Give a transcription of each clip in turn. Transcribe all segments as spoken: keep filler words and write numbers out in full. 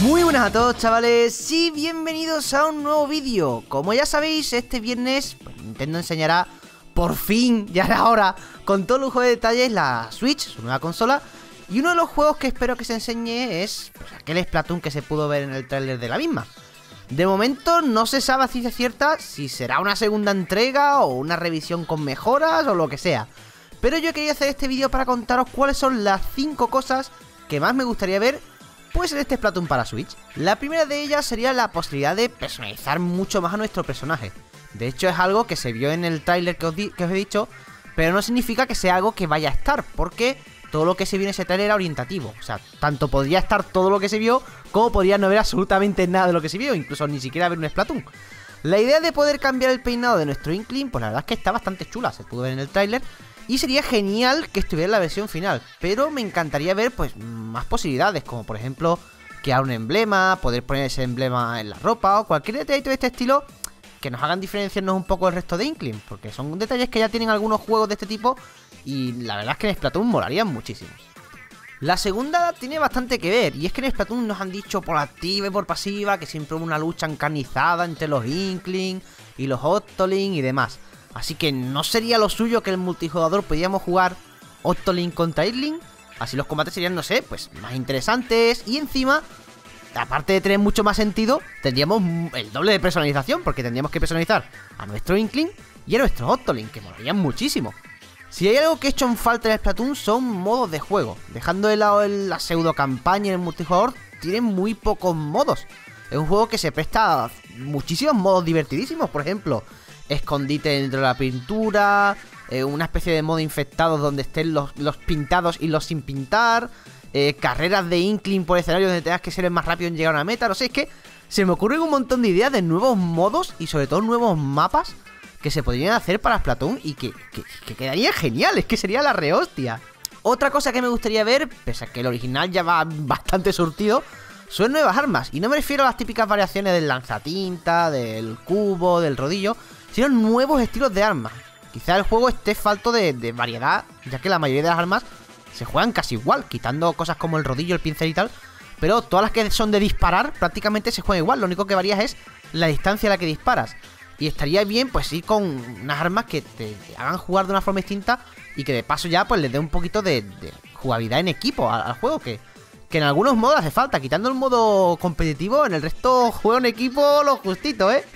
Muy buenas a todos, chavales, y bienvenidos a un nuevo vídeo. Como ya sabéis, este viernes pues, Nintendo enseñará por fin, ya era hora, con todo lujo de detalles, la Switch, su nueva consola. Y uno de los juegos que espero que se enseñe es pues, aquel Splatoon que se pudo ver en el tráiler de la misma. De momento no se sabe a ciencia cierta si será una segunda entrega o una revisión con mejoras o lo que sea. Pero yo quería hacer este vídeo para contaros cuáles son las cinco cosas que más me gustaría ver pues en este Splatoon para Switch. La primera de ellas sería la posibilidad de personalizar mucho más a nuestro personaje. De hecho es algo que se vio en el tráiler que, que os he dicho, pero no significa que sea algo que vaya a estar, porque todo lo que se vio en ese tráiler era orientativo. O sea, tanto podría estar todo lo que se vio, como podría no haber absolutamente nada de lo que se vio, incluso ni siquiera haber un Splatoon. La idea de poder cambiar el peinado de nuestro Inkling, pues la verdad es que está bastante chula, se pudo ver en el tráiler. Y sería genial que estuviera en la versión final, pero me encantaría ver pues más posibilidades, como por ejemplo crear un emblema, poder poner ese emblema en la ropa o cualquier detallito de este estilo que nos hagan diferenciarnos un poco del resto de Inkling, porque son detalles que ya tienen algunos juegos de este tipo y la verdad es que en Splatoon molarían muchísimo. La segunda tiene bastante que ver, y es que en Splatoon nos han dicho por activa y por pasiva que siempre hubo una lucha encarnizada entre los Inkling y los Octoling y demás. Así que no sería lo suyo que el multijugador pudiéramos jugar Octoling contra Inkling. Así los combates serían, no sé, pues más interesantes. Y encima, aparte de tener mucho más sentido, tendríamos el doble de personalización, porque tendríamos que personalizar a nuestro Inkling y a nuestro Octoling, que molarían muchísimo. Si hay algo que he hecho en falta en Splatoon son modos de juego. Dejando de lado la pseudo campaña en el multijugador, tiene muy pocos modos. Es un juego que se presta a muchísimos modos divertidísimos, por ejemplo escondite dentro de la pintura, eh, una especie de modo infectados donde estén los, los pintados y los sin pintar, eh, carreras de Inkling por escenario donde tengas que ser el más rápido en llegar a una meta. No sé, es que se me ocurren un montón de ideas de nuevos modos y sobre todo nuevos mapas que se podrían hacer para Splatoon y que, que, que quedaría genial, es que sería la rehostia. Otra cosa que me gustaría ver, pese a que el original ya va bastante surtido, son nuevas armas, y no me refiero a las típicas variaciones del lanzatinta, del cubo, del rodillo, sino nuevos estilos de armas. Quizá el juego esté falto de, de variedad, ya que la mayoría de las armas se juegan casi igual, quitando cosas como el rodillo, el pincel y tal. Pero todas las que son de disparar prácticamente se juegan igual, lo único que varía es la distancia a la que disparas. Y estaría bien pues ir con unas armas que te hagan jugar de una forma distinta y que de paso ya pues les dé un poquito de, de jugabilidad en equipo al, al juego, que, que en algunos modos hace falta. Quitando el modo competitivo, en el resto juego en equipo lo justito, ¿eh?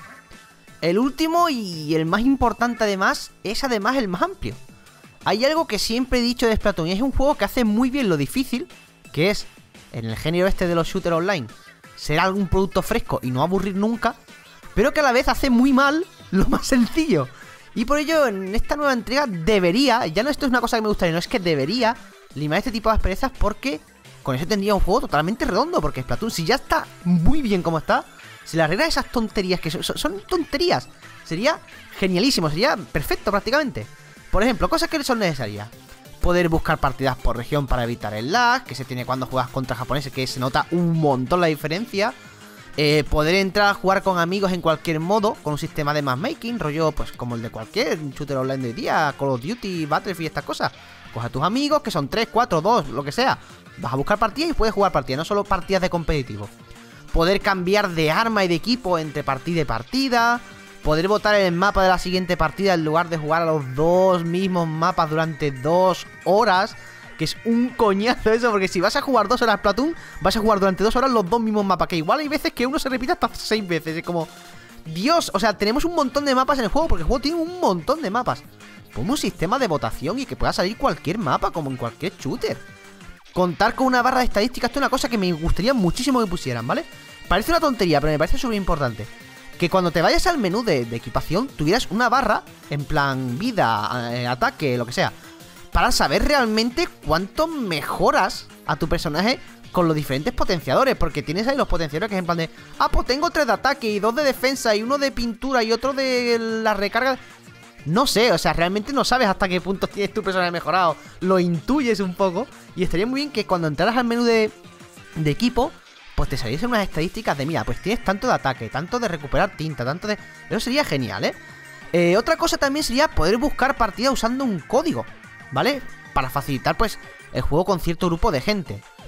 El último y el más importante además es además el más amplio. Hay algo que siempre he dicho de Splatoon y es un juego que hace muy bien lo difícil, que es, en el género este de los shooters online, ser algún producto fresco y no aburrir nunca, pero que a la vez hace muy mal lo más sencillo. Y por ello en esta nueva entrega debería, ya no esto es una cosa que me gustaría, no es que debería limar este tipo de asperezas, porque con eso tendría un juego totalmente redondo. Porque Splatoon, si ya está muy bien como está, si le arregla esas tonterías que son, son tonterías, sería genialísimo, sería perfecto prácticamente. Por ejemplo, cosas que son necesarias: poder buscar partidas por región para evitar el lag, que se tiene cuando juegas contra japoneses, que se nota un montón la diferencia. eh, Poder entrar a jugar con amigos en cualquier modo, con un sistema de matchmaking, rollo pues como el de cualquier shooter online de hoy día, Call of Duty, Battlefield, estas cosas. Coge a tus amigos, que son tres, cuatro, dos, lo que sea, vas a buscar partidas y puedes jugar partidas, no solo partidas de competitivo. Poder cambiar de arma y de equipo entre partida y partida. Poder votar en el mapa de la siguiente partida en lugar de jugar a los dos mismos mapas durante dos horas. Que es un coñazo eso, porque si vas a jugar dos horas Splatoon, vas a jugar durante dos horas los dos mismos mapas. Que igual hay veces que uno se repite hasta seis veces. Es como, Dios, o sea, tenemos un montón de mapas en el juego, porque el juego tiene un montón de mapas. Ponme un sistema de votación y que pueda salir cualquier mapa, como en cualquier shooter. Contar con una barra de estadísticas, esto es una cosa que me gustaría muchísimo que pusieran, ¿vale? Parece una tontería, pero me parece súper importante. Que cuando te vayas al menú de, de equipación, tuvieras una barra, en plan vida, eh, ataque, lo que sea, para saber realmente cuánto mejoras a tu personaje con los diferentes potenciadores. Porque tienes ahí los potenciadores que es en plan de, ah, pues tengo tres de ataque y dos de defensa y uno de pintura y otro de la recarga. No sé, o sea, realmente no sabes hasta qué punto tienes tu personaje mejorado. Lo intuyes un poco. Y estaría muy bien que cuando entraras al menú de, de equipo, pues te saliesen unas estadísticas de, mira, pues tienes tanto de ataque, tanto de recuperar tinta, tanto de... Eso sería genial, ¿eh? eh otra cosa también sería poder buscar partidas usando un código, ¿vale? Para facilitar, pues, el juego con cierto grupo de gente.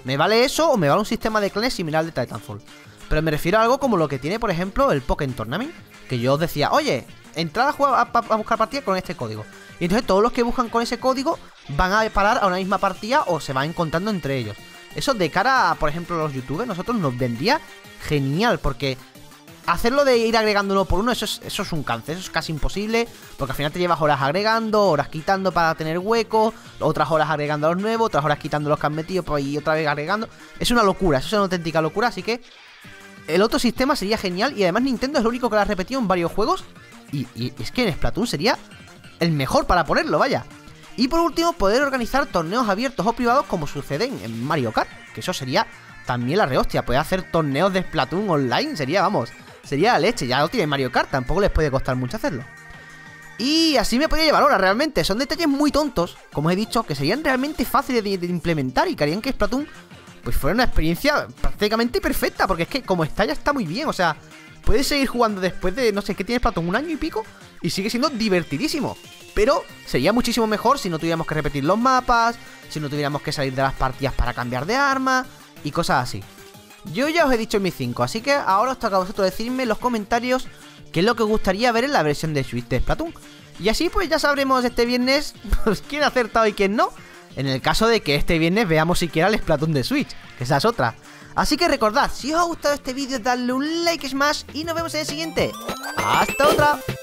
Me vale eso o me vale un sistema de clanes similar al de Titanfall. Pero me refiero a algo como lo que tiene, por ejemplo, el Pokémon Tournament. Que yo os decía, oye, entrad a, jugar, a, a buscar partida con este código. Y entonces todos los que buscan con ese código van a parar a una misma partida o se van encontrando entre ellos. Eso de cara a, por ejemplo, los youtubers, nosotros nos vendría genial, porque hacerlo de ir agregando uno por uno, eso es, eso es un cáncer, eso es casi imposible, porque al final te llevas horas agregando, horas quitando para tener huecos, otras horas agregando a los nuevos, otras horas quitando los que han metido y otra vez agregando. Es una locura, eso es una auténtica locura, así que el otro sistema sería genial. Y además Nintendo es lo único que lo ha repetido en varios juegos, y, y es que en Splatoon sería el mejor para ponerlo, vaya. Y por último, poder organizar torneos abiertos o privados como sucede en Mario Kart, que eso sería también la rehostia. Poder hacer torneos de Splatoon online sería, vamos, sería la leche. Ya lo tiene Mario Kart, tampoco les puede costar mucho hacerlo. Y así me podría llevar ahora, realmente. Son detalles muy tontos, como he dicho, que serían realmente fáciles de, de implementar y que harían que Splatoon pues fuera una experiencia prácticamente perfecta, porque es que como está ya está muy bien, o sea, puedes seguir jugando después de, no sé, ¿qué tiene Splatoon? Un año y pico, y sigue siendo divertidísimo. Pero sería muchísimo mejor si no tuviéramos que repetir los mapas, si no tuviéramos que salir de las partidas para cambiar de arma y cosas así. Yo ya os he dicho mis cinco, así que ahora os toca a vosotros decirme en los comentarios qué es lo que os gustaría ver en la versión de Switch de Splatoon. Y así pues ya sabremos este viernes pues, quién ha acertado y quién no, en el caso de que este viernes veamos siquiera el Splatoon de Switch, que esa es otra. Así que recordad, si os ha gustado este vídeo, dadle un like smash y nos vemos en el siguiente. ¡Hasta otra!